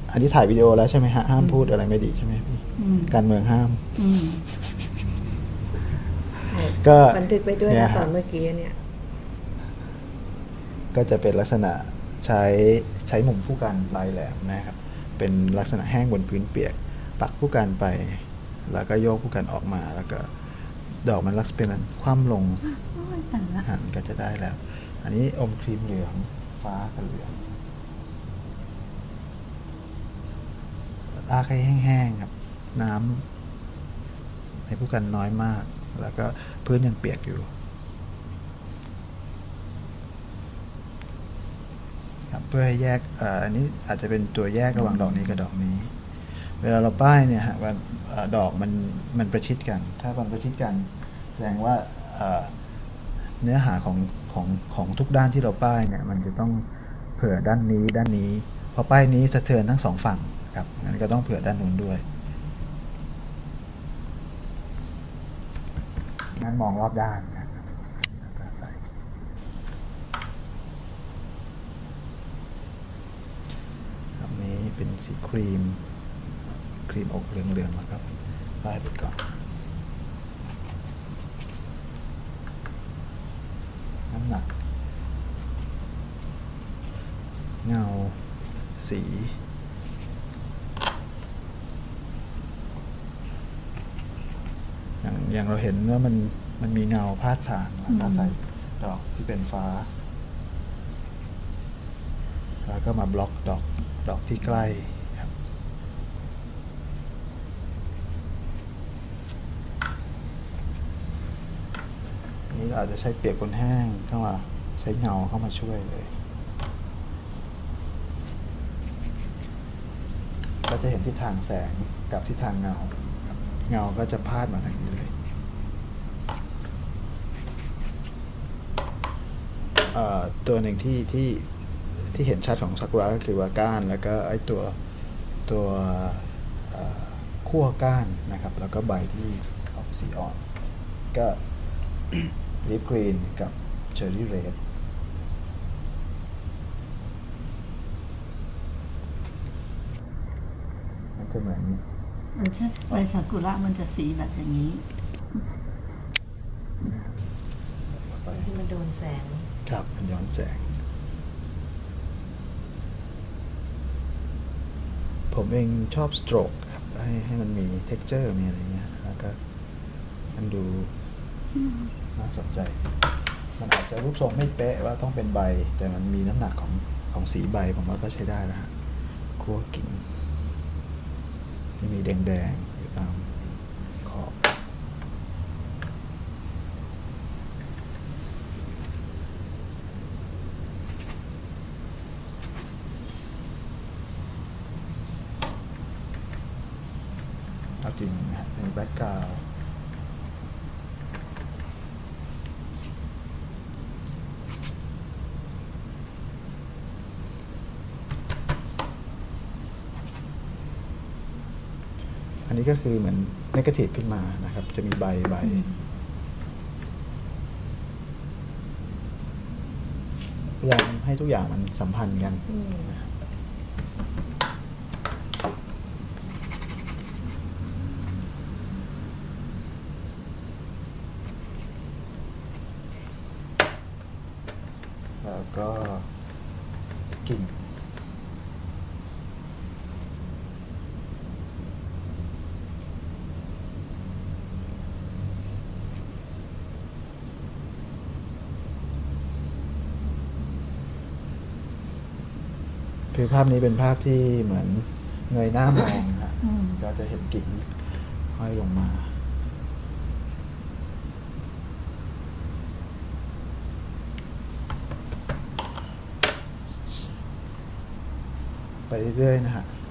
อันนี้ถ่ายวิดีโอแล้วใช่ไหมฮะห้ามพูดอะไรไม่ดีใช่ไหมพี่การเมืองห้ามก็บันทึกไปด้วยนะตอนเมื่อกี้เนี่ยก็จะเป็นลักษณะใช้มุมผู้กันปลายแหลมนะครับเป็นลักษณะแห้งบนพื้นเปียกปักผู้กันไปแล้วก็โยกผู้กันออกมาแล้วก็ดอกมันลักษณะเป็นคว่ำลงมันก็จะได้แล้วอันนี้อมครีมเหลืองฟ้ากับเหลืองลากให้แห้งๆครับน้ำในผู้กันน้อยมากแล้วก็พื้นยังเปียกอยู่ครับเพื่อให้แยกอันนี้อาจจะเป็นตัวแยกระหว่างดอกนี้กับดอกนี้เวลาเราป้ายเนี่ยฮะว่าดอกมันประชิดกันถ้ามันประชิดกันแสดงว่าเนื้อหาของทุกด้านที่เราป้ายเนี่ยมันจะต้องเผื่อด้านนี้พอป้ายนี้สะเทือนทั้งสองฝั่งครับงั้นก็ต้องเผื่อด้านนู้นด้วยงั้นมองรอบด้านนะครับอันนี้เป็นสีครีมอกเหลืองๆนะครับป้ายไปก่อนน้ำหนักเงาสีอย่างเราเห็นว่ามันมีเงาพาดผ่านแล้วก็ใส่ดอกที่เป็นฟ้าแล้วก็มาบล็อกดอกที่ใกล้ครับนี้เราอาจจะใช้เปียกบนแห้งเข้ามาใช้เงาเข้ามาช่วยเลยก็จะเห็นทิศทางแสงกับทิศทางเงาก็จะพาดมาทางนี้เลยตัวหนึ่งที่เห็นชัดของซากุระก็คือว่าก้านแล้วก็ไอตัวขั้วก้านนะครับแล้วก็ใบที่ออกสีอ่อนก็ลิปกรีนกับเชอร์รี่เรดมันจะเหมือนใช่ใบซากุระมันจะสีแบบอย่างนี้ที่มันโดนแสงครับมันย้อนแสงผมเองชอบสโตรกครับให้มันมี texture มีอะไรเงี้ยแล้วก็มันดูน่าสนใจมันอาจจะรูปทรงไม่เป๊ะว่าต้องเป็นใบแต่มันมีน้ำหนักของสีใบผมว่าก็ใช้ได้นะฮะคั่วกิ่งมีแดงๆอยู่ตามขอบเอาจริงนะในแบ็คกราวด์อันนี้ก็คือเหมือนเนกาทีฟขึ้นมานะครับจะมีใบพยายามให้ทุกอย่างมันสัมพันธ์กันแล้วก็กิ่งคือภาพนี้เป็นภาพที่เหมือนเงยหน้ามองนะก็จะเห็นกิ่งห้อยลงมาไปเรื่อยๆนะฮะ